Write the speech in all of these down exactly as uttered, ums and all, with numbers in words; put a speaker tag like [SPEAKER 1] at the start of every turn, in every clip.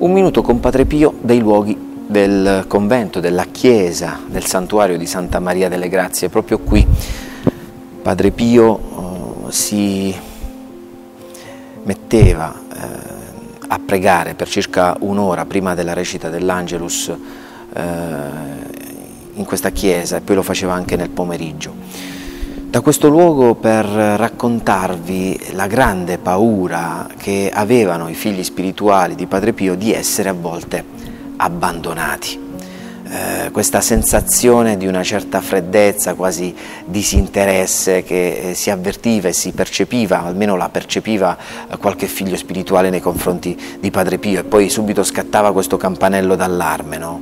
[SPEAKER 1] Un minuto con Padre Pio dei luoghi del convento, della chiesa, del santuario di Santa Maria delle Grazie. Proprio qui Padre Pio eh, si metteva eh, a pregare per circa un'ora prima della recita dell'Angelus eh, in questa chiesa, e poi lo faceva anche nel pomeriggio. Da questo luogo per raccontarvi la grande paura che avevano i figli spirituali di Padre Pio di essere a volte abbandonati. Eh, questa sensazione di una certa freddezza, quasi disinteresse che eh, si avvertiva e si percepiva, almeno la percepiva eh, qualche figlio spirituale nei confronti di Padre Pio, e poi subito scattava questo campanello d'allarme, no?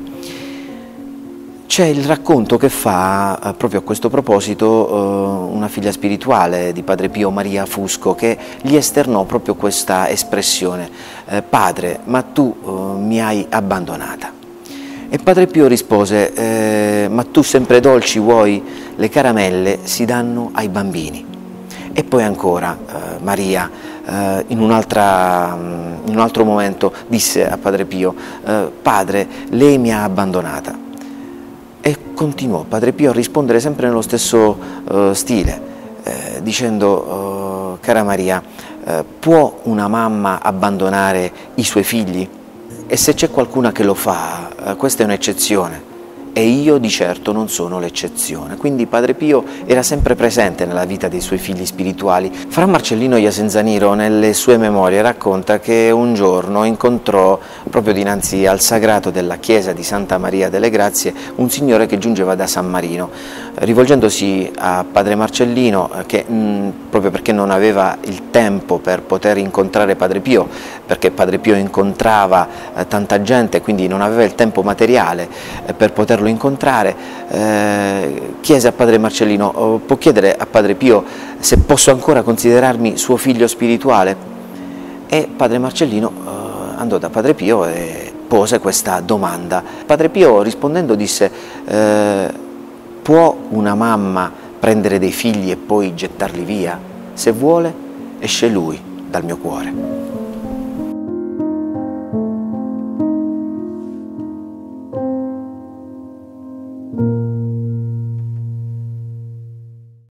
[SPEAKER 1] C'è il racconto che fa eh, proprio a questo proposito eh, una figlia spirituale di Padre Pio, Maria Fusco, che gli esternò proprio questa espressione: eh, padre, ma tu eh, mi hai abbandonata. E Padre Pio rispose: eh, ma tu sempre dolci vuoi, le caramelle si danno ai bambini. E poi ancora eh, Maria eh, in, un'altra, in un altro momento disse a Padre Pio: eh, padre, lei mi ha abbandonata. E continuò Padre Pio a rispondere sempre nello stesso uh, stile, eh, dicendo: uh, cara Maria, uh, può una mamma abbandonare i suoi figli? E se c'è qualcuna che lo fa, uh, questa è un'eccezione, e io di certo non sono l'eccezione. Quindi Padre Pio era sempre presente nella vita dei suoi figli spirituali. Fra Marcellino Jasenzaniro, nelle sue memorie, racconta che un giorno incontrò proprio dinanzi al sagrato della chiesa di Santa Maria delle Grazie un signore che giungeva da San Marino. Rivolgendosi a Padre Marcellino, che mh, proprio perché non aveva il tempo per poter incontrare Padre Pio, perché Padre Pio incontrava eh, tanta gente, quindi non aveva il tempo materiale eh, per poterlo incontrare, eh, chiese a Padre Marcellino: oh, può chiedere a Padre Pio se posso ancora considerarmi suo figlio spirituale? E Padre Marcellino eh, andò da Padre Pio e pose questa domanda. Padre Pio rispondendo disse: eh, può una mamma prendere dei figli e poi gettarli via? Se vuole, esce lui dal mio cuore.